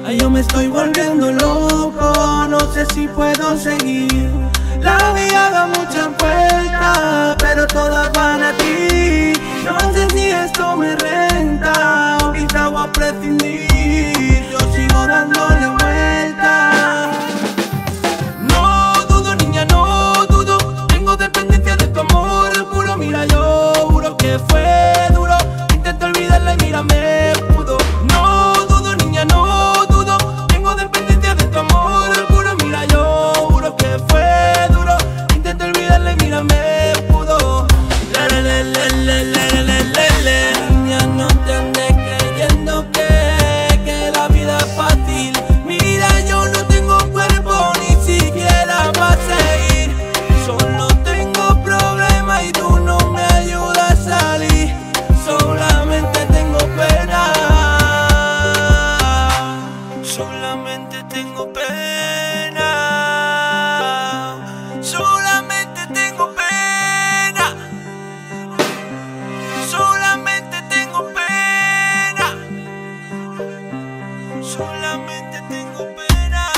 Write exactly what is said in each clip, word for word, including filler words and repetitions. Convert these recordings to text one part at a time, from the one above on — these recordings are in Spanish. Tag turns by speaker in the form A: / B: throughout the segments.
A: Ay, yo me estoy volviendo loco, no sé si puedo seguir. La vida da muchas vueltas, pero todas van a ti. No sé si esto me renta o quizá voy a prescindir. Yo sigo dándole vueltas. No dudo, niña, no dudo. Tengo dependencia de tu amor puro. Mira, yo juro que fue duro. Intento olvidarla y mira, me pudo. No dudo, niña, no dudo. Tengo dependencia de tu amor puro. Mira, yo juro que fue duro. Intento olvidarla y mira, me pudo. Le, le, le, le, le, le, le, le. Niña, no te andes creyendo que, que la vida es fácil. Mira, yo no tengo cuerpo ni siquiera para seguir. Solo tengo problemas y tú no me ayudas a salir. Solamente tengo pena. Solamente tengo pena. Solamente tengo pena. Solamente tengo pena. Solamente tengo pena.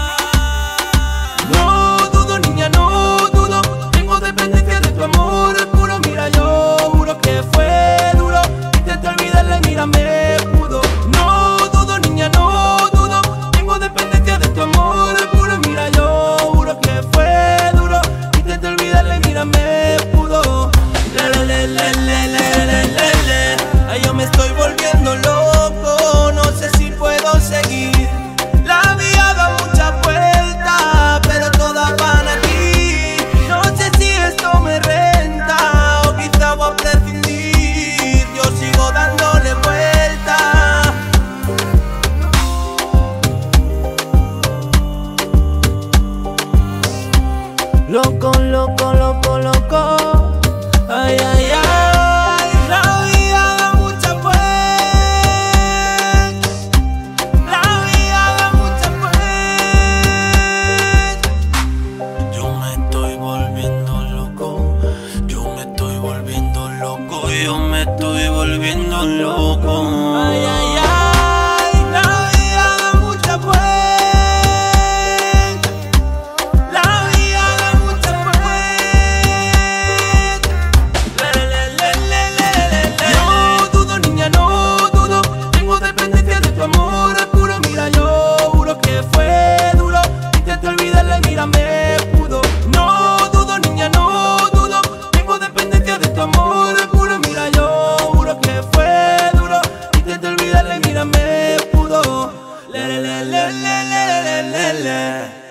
A: No dudo, niña, no dudo. Tengo dependencia de tu amor puro. Mira, yo juro que fue duro. Intento olvidarla y mira, me pudo. No dudo, niña, no dudo. Tengo dependencia de tu amor puro. Mira, yo juro que fue duro. Intento olvidarla y mira, me pudo. Le, le, le, le, le, le, le, le, le. Ay, yo me estoy volviendo loco, no sé si puedo seguir. La vida da muchas vueltas, pero todas van a ti. No sé si esto me renta o quizá voy a prescindir. Yo sigo dándole vueltas. Loco, loco, loco, loco. Ay, ay, ay. La vida da muchas vueltas. La vida da muchas vueltas. Yo me estoy volviendo loco. Yo me estoy volviendo loco. Yo me estoy volviendo loco. Ay, ay, ay. La vida da muchas vueltas. La vida da muchas vueltas. Le, le, le, le, le, le, le. No dudo, niña, no dudo. Tengo dependencia de tu amor puro. Mira, yo juro que fue duro. Intento olvidarla y mira, me pudo. No dudo, niña, no dudo. Tengo dependencia de tu amor puro. Mira, yo juro que fue duro. Intento olvidarla y mira, me pudo. Le, le, le, le, le, le, le, le.